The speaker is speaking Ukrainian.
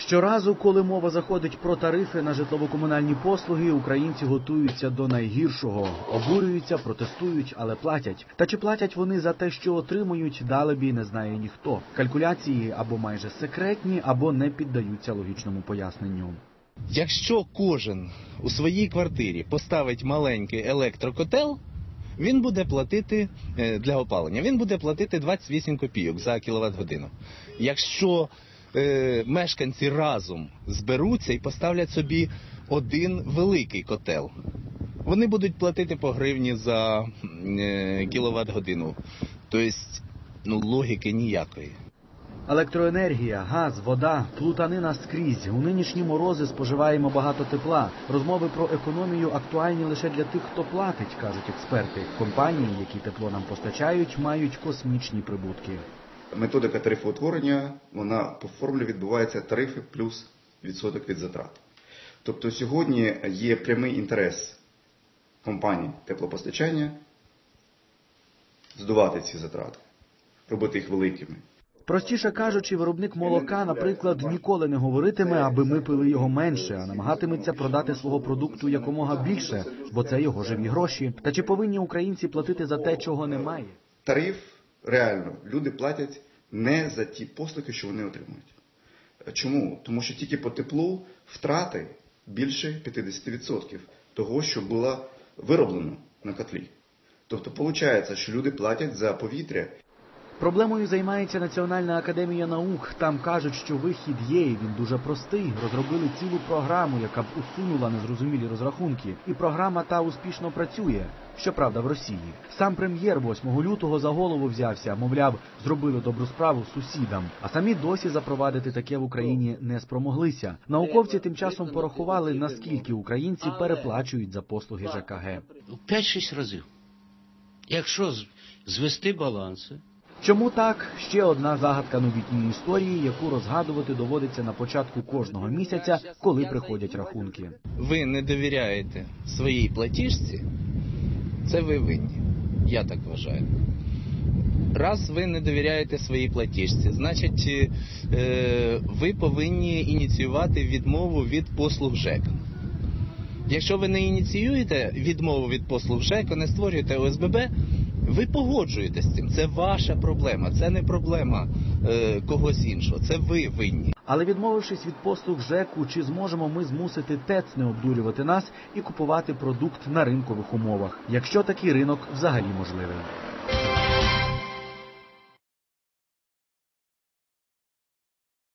Щоразу, коли мова заходить про тарифи на житлово-комунальні послуги, українці готуються до найгіршого. Обурюються, протестують, але платять. Та чи платять вони за те, що отримують, далебі не знає ніхто. Калькуляції або майже секретні, або не піддаються логічному поясненню. Якщо кожен у своїй квартирі поставить маленький електрокотел, він буде платити для опалення, він буде платити 28 копійок за кіловат-годину. Якщо мешканці разом зберуться і поставлять собі один великий котел, вони будуть платити по гривні за кіловат-годину. Тобто, логіки ніякої. Електроенергія, газ, вода, плутанина скрізь. У нинішні морози споживаємо багато тепла. Розмови про економію актуальні лише для тих, хто платить, кажуть експерти. Компанії, які тепло нам постачають, мають космічні прибутки. Методика тарифоутворення, вона по формулі відбувається тарифи плюс відсоток від затрат. Тобто сьогодні є прямий інтерес компаній теплопостачання здувати ці затрати, робити їх великими. Простіше кажучи, виробник молока, наприклад, ніколи не говоритиме, аби ми пили його менше, а намагатиметься продати свого продукту якомога більше, бо це його живі гроші. Та чи повинні українці платити за те, чого немає? Тариф, реально, люди платять не за ті послуги, що вони отримують. Чому? Тому що тільки по теплу втрати більше 50% того, що було вироблено на котлі. Тобто, виходить, що люди платять за повітря. Проблемою займається Національна академія наук. Там кажуть, що вихід є, і він дуже простий. Розробили цілу програму, яка б усунула незрозумілі розрахунки. І програма та успішно працює. Щоправда, в Росії. Сам прем'єр 8 лютого за голову взявся, мовляв, зробили добру справу сусідам. А самі досі запровадити таке в Україні не спромоглися. Науковці тим часом порахували, наскільки українці переплачують за послуги ЖКГ. 5-6 разів. Якщо звести баланси. Чому так? Ще одна загадка новітньої історії, яку розгадувати доводиться на початку кожного місяця, коли приходять рахунки. Ви не довіряєте своїй платіжці, це ви винні. Я так вважаю. Раз ви не довіряєте своїй платіжці, значить ви повинні ініціювати відмову від послуг ЖЕК. Якщо ви не ініціюєте відмову від послуг ЖЕК, не створюєте ОСББ, ви погоджуєтесь з цим. Це ваша проблема, це не проблема когось іншого, це ви винні. Але відмовившись від послуг ЖЕКу, чи зможемо ми змусити ТЕЦ не обдурювати нас і купувати продукт на ринкових умовах, якщо такий ринок взагалі можливий?